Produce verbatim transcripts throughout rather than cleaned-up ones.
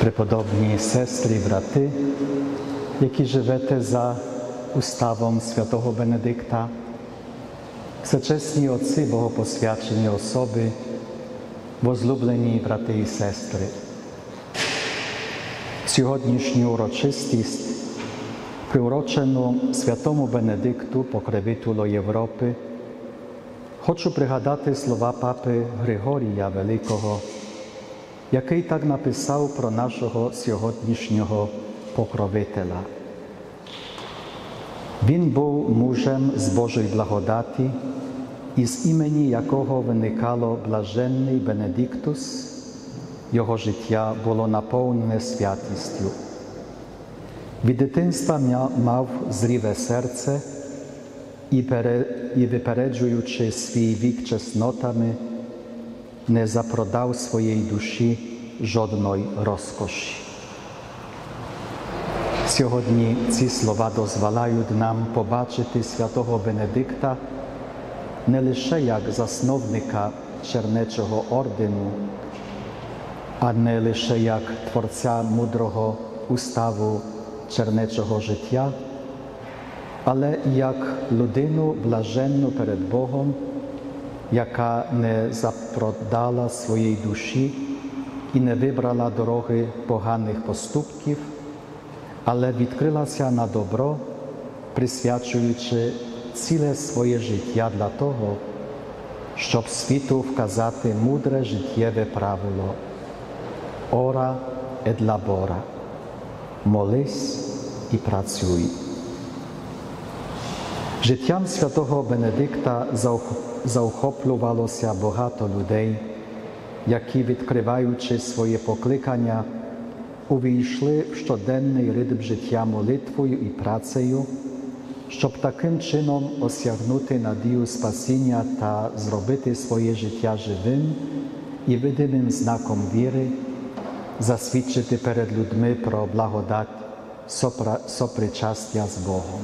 Преподобні сестри і брати, які живете за уставом святого Бенедикта, всечесні отці богопосвячені особи, возлюблені брати і сестри. Сьогоднішню урочистість, приурочену святому Бенедикту, покровителю Європи, хочу пригадати слова папи Григорія Великого, який так написав про нашого сьогоднішнього покровителя. Він був мужем з Божої благодаті, із імені якого виникало блаженний Бенедиктус, його життя було наповнене святістю. Від дитинства мав зріве серце і, пере... і випереджуючи свій вік чеснотами, не запродав своєї душі жодної розкоші. Сьогодні ці слова дозволяють нам побачити святого Бенедикта не лише як засновника Чернечого ордену, а не лише як творця мудрого уставу чернечого життя, але як людину блаженну перед Богом, яка не запродала своєї душі і не вибрала дороги поганих поступків, але відкрилася на добро, присвячуючи ціле своє життя для того, щоб світу вказати мудре життєве правило «Ора ед лабора» – «Молись і працюй». Життям святого Бенедикта заохоплювалося багато людей, які, відкриваючи своє покликання, увійшли в щоденний ритм життя молитвою і працею, щоб таким чином осягнути надію спасіння та зробити своє життя живим і видимим знаком віри, засвідчити перед людьми про благодать сопричастя з Богом.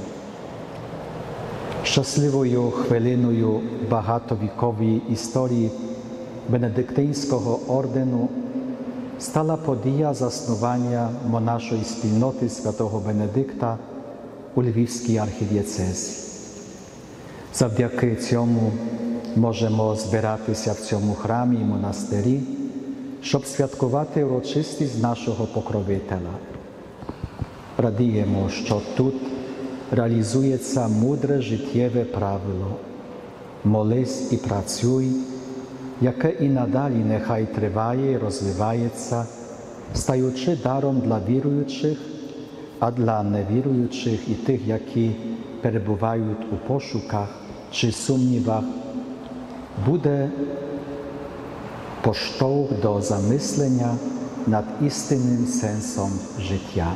Щасливою хвилиною багатовікової історії Бенедиктинського ордену стала подія заснування монашої спільноти святого Бенедикта у Львівській архідієцезі. Завдяки цьому можемо збиратися в цьому храмі і монастирі, щоб святкувати урочистість нашого покровителя. Радіємо, що тут реалізується мудре життєве правило «Молись і працюй», яке і надалі нехай триває і розвивається, стаючи даром для віруючих, а для невіруючих і тих, які перебувають у пошуках чи сумнівах, буде поштовх до замислення над істинним сенсом життя.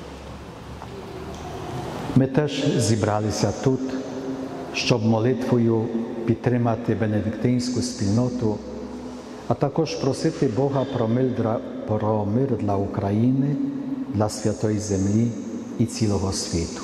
Ми теж зібралися тут, щоб молитвою підтримати бенедиктинську спільноту, а також просити Бога про мир для, про мир для України, для святої землі і цілого світу.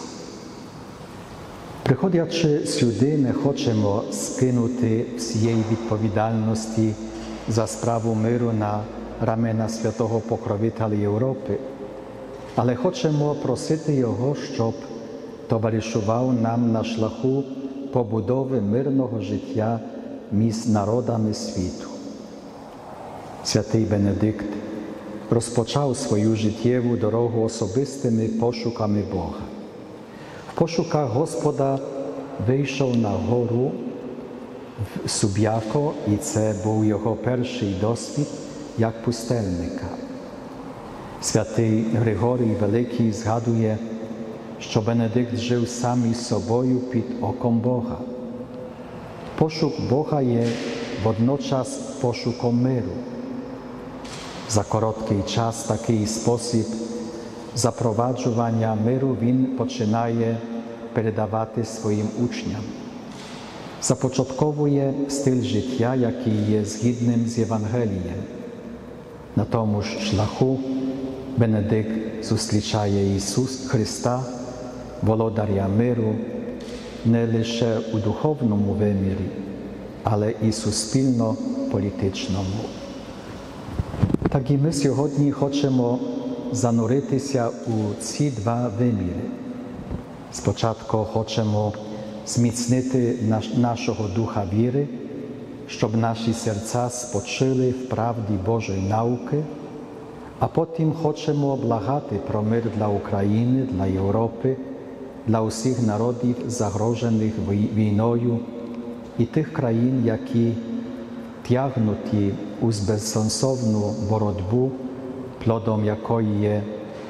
Приходячи сюди, не хочемо скинути всієї відповідальності за справу миру на рамена святого покровителя Європи, але хочемо просити Його, щоб товаришував нам на шляху побудови мирного життя між народами світу. Святий Бенедикт розпочав свою життєву дорогу особистими пошуками Бога. В пошуках Господа вийшов на гору в Суб'яко, і це був його перший досвід як пустельника. Святий Григорій Великий згадує, що Бенедикт жив сам із собою під оком Бога. Пошук Бога є водночас пошуком миру. За короткий час такий спосіб запроваджування миру він починає передавати своїм учням. Започатковує стиль життя, який є згідним з Євангелієм. На тому ж шляху Бенедикт зустрічає Ісуса Христа, володаря миру, не лише у духовному вимірі, але і суспільно-політичному. Так і ми сьогодні хочемо зануритися у ці два виміри. Спочатку хочемо зміцнити наш, нашого духа віри, щоб наші серця спочили в правді Божої науки, а потім хочемо благати про мир для України, для Європи, для усіх народів, загрожених війною, і тих країн, які тягнуті у безсенсовну боротьбу, плодом якої є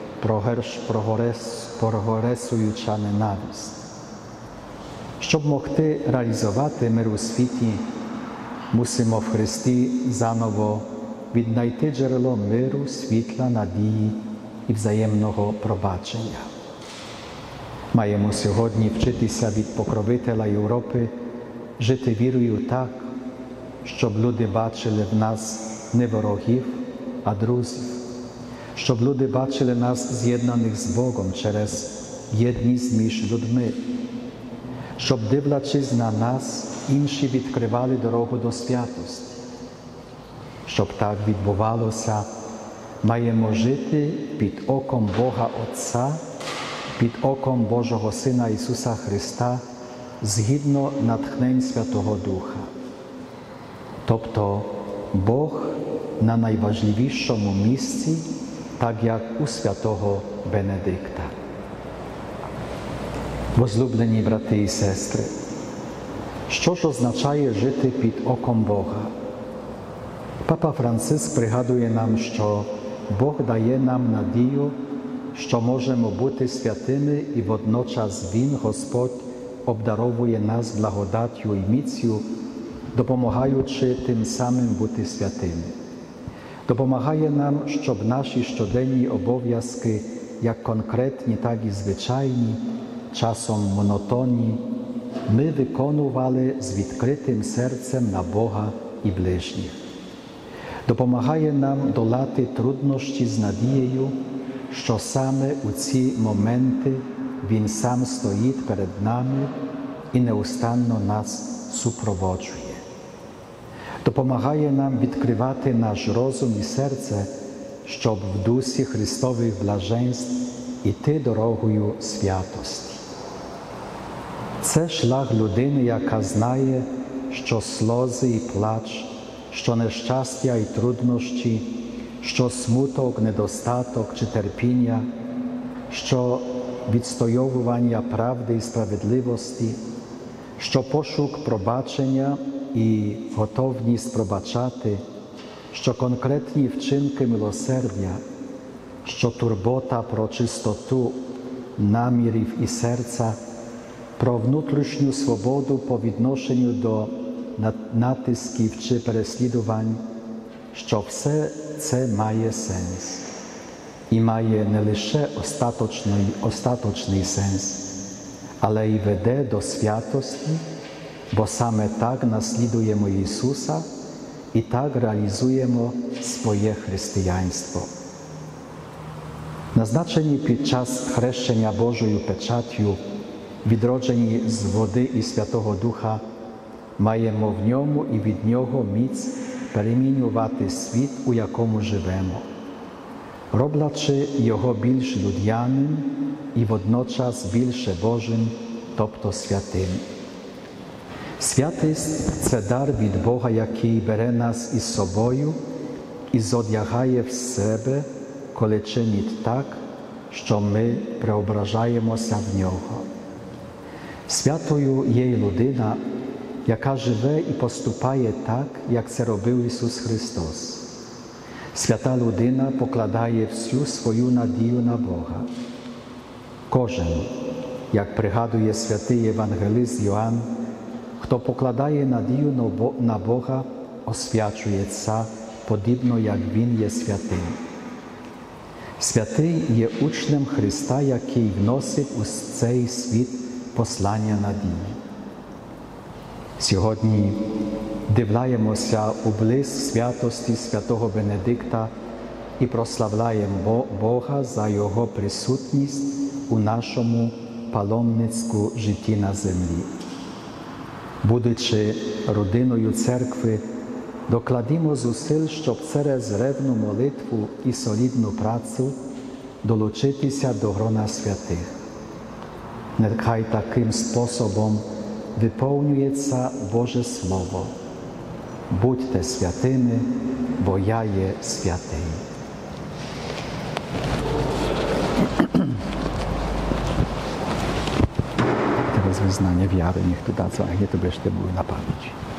прогресуюча ненависть. Щоб могти реалізувати мир у світі, мусимо в Христі заново віднайти джерело миру, світла, надії і взаємного пробачення. Маємо сьогодні вчитися від покровителя Європи жити вірою так, щоб люди бачили в нас не ворогів, а друзів, щоб люди бачили нас з'єднаних з Богом через єдність між людьми, щоб, дивлячись на нас, інші відкривали дорогу до святості. Щоб так відбувалося, маємо жити під оком Бога Отця, під оком Божого Сина Ісуса Христа, згідно натхнень Святого Духа. Тобто Бог на найважливішому місці, так як у святого Бенедикта. Возлюблені брати і сестри, що ж означає жити під оком Бога? Папа Франциск пригадує нам, що Бог дає нам надію, що можемо бути святими, і водночас Він, Господь, обдаровує нас благодаттю і міцю, допомагаючи тим самим бути святими. Допомагає нам, щоб наші щоденні обов'язки, як конкретні, так і звичайні, часом монотонні, ми виконували з відкритим серцем на Бога і ближніх. Допомагає нам долати труднощі з надією, що саме у ці моменти Він сам стоїть перед нами і неустанно нас супроводжує. Допомагає нам відкривати наш розум і серце, щоб в дусі Христових блаженств іти дорогою святості. Це шлях людини, яка знає, що сльози і плач, що нещастя і труднощі, що смуток, недостаток чи терпіння, що відстоювання правди і справедливості, що пошук пробачення і готовність пробачати, що конкретні вчинки милосердя, що турбота про чистоту намірів і серця, про внутрішню свободу по відношенню до натисків чи переслідувань, що все це має сенс. І має не лише остаточний, остаточний сенс, але й веде до святості, бо саме так наслідуємо Ісуса і так реалізуємо своє християнство. Назначені під час хрещення Божою печаттю, відроджені з води і Святого Духа, маємо в ньому і від нього міць перемінювати світ, у якому живемо, роблячи його більш людяним і водночас більше Божим, тобто святим. Святість – це дар від Бога, який бере нас із собою і зодягає в себе, коли чинить так, що ми преображаємося в Нього. Святою є й людина, яка живе і поступає так, як це робив Ісус Христос. Свята людина покладає всю свою надію на Бога. Кожен, як пригадує святий євангелист Йоанн, хто покладає надію на Бога, освячується, подібно як Він є святим. Святий є учнем Христа, який вносить у цей світ послання надії. Сьогодні дивляємося у блиск святості святого Бенедикта і прославляємо Бога за Його присутність у нашому паломницькому житті на землі. Будучи родиною церкви, докладімо зусиль, щоб через ревну молитву і солідну працю долучитися до грона святих. Нехай таким способом виповнюється Боже Слово. Будьте святими, бо я є святий. Teraz wyznanie wiary, niech tu dadzą, jak nie to będziesz ty był na pamięć.